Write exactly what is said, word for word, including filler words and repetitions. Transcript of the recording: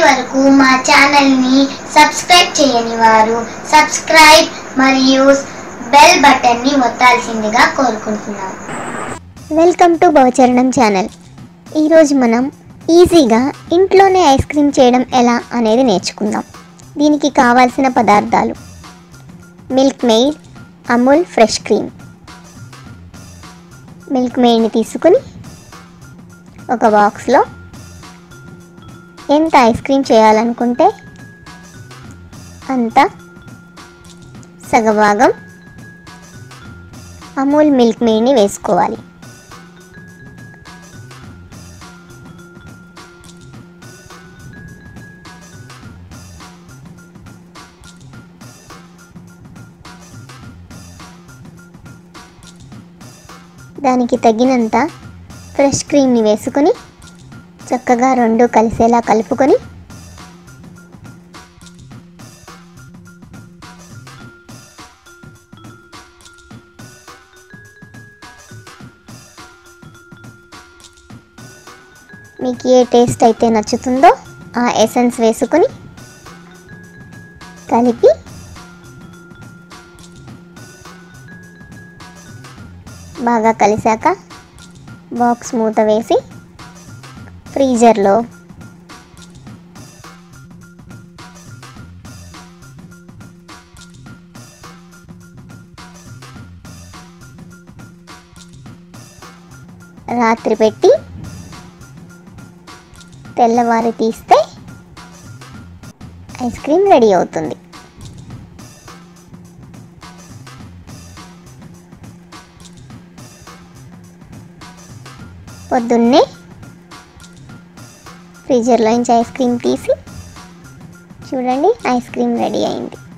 వరకు మా ఛానల్ని సబ్స్క్రైబ్ చేయని వారు సబ్స్క్రైబ్ మరియు బెల్ బటన్ని ఒత్తాల్సిందిగా కోరుకుంటున్నాం. Welcome to Bhavacharanam channel. ఈరోజు మనం ఈజీగా ఇంట్లోనే ఐస్ క్రీమ్ చేయడం ఎలా అనేది నేర్చుకుందాం. దీనికి కావాల్సిన పదార్థాలు: Milkmaid, Amul fresh cream. Milk మెయిడ్ని తీసుకుని ఒక బాక్స్లో ఎంత ఐస్ క్రీమ్ చేయాలనుకుంటే అంత సగభాగం అమూల్ మిల్క్ మెయిడ్ని వేసుకోవాలి. దానికి తగినంత ఫ్రెష్ క్రీమ్ని వేసుకొని చక్కగా రెండు కలిసేలా కలుపుకొని మీకు ఏ టేస్ట్ అయితే నచ్చుతుందో ఆ ఎసెన్స్ వేసుకొని కలిపి బాగా కలిసాక బాక్స్ మూత వేసి ఫ్రీజర్లో రాత్రి పెట్టి తెల్లవారి తీస్తే ఐస్ క్రీమ్ రెడీ అవుతుంది. పొద్దున్నే ఫ్రీజర్లో నుంచి ఐస్ క్రీమ్ తీసి చూడండి, ఐస్ క్రీమ్ రెడీ అయింది.